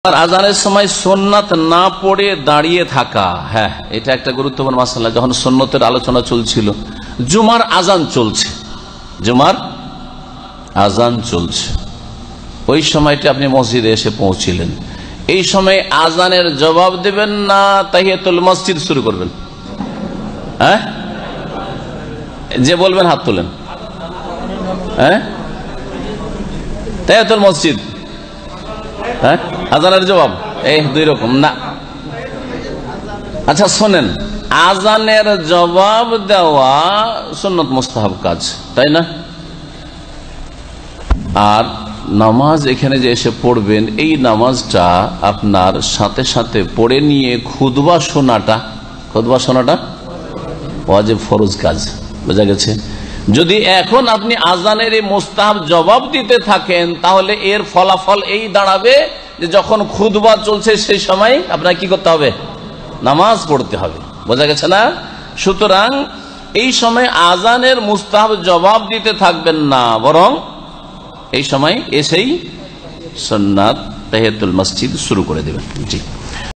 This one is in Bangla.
আজানের সময় সুন্নাত না পড়ে দাঁড়িয়ে থাকা, হ্যাঁ এটা একটা গুরুত্বপূর্ণ মাসআলা। যখন সুন্নতের আলোচনা চলছিল, জুমার আজান চলছে, জুমার আজান চলছে, ওই সময়টা আপনি মসজিদে এসে পৌঁছিলেন, এই সময় আজানের জবাব দেবেন না তাহিয়াতুল মসজিদ শুরু করবেন? হ্যাঁ, যে বলবেন হাত তোলেন। হ্যাঁ, তাহিয়াতুল মসজিদ, হ্যাঁ আজানের জবাব, এই দুই রকম না। আচ্ছা শোনেন, আজানের জবাব দেওয়া সুন্নত মুস্তাহাব কাজ, তাই না? আর নামাজ এখানে যে এসে পড়বেন, এই নামাজটা আপনার সাথে সাথে পড়ে নিয়ে খুতবা শোনাটা ওয়াজিব ফরজ কাজ, বোঝা গেছে? যদি এখন আপনি আজানের এই মুস্তাহাব জবাব দিতে থাকেন, তাহলে এর ফলাফল এই দাঁড়াবে যে যখন খুতবা চলছে সেই সময় আপনার কি করতে হবে? নামাজ পড়তে হবে, বোঝা গেছে না? সুতরাং এই সময় আজানের মুস্তাহাব জবাব দিতে থাকবেন না, বরং এই সময় এসেই সুন্নাত তাহিয়াতুল মসজিদ শুরু করে দেবেন। জি।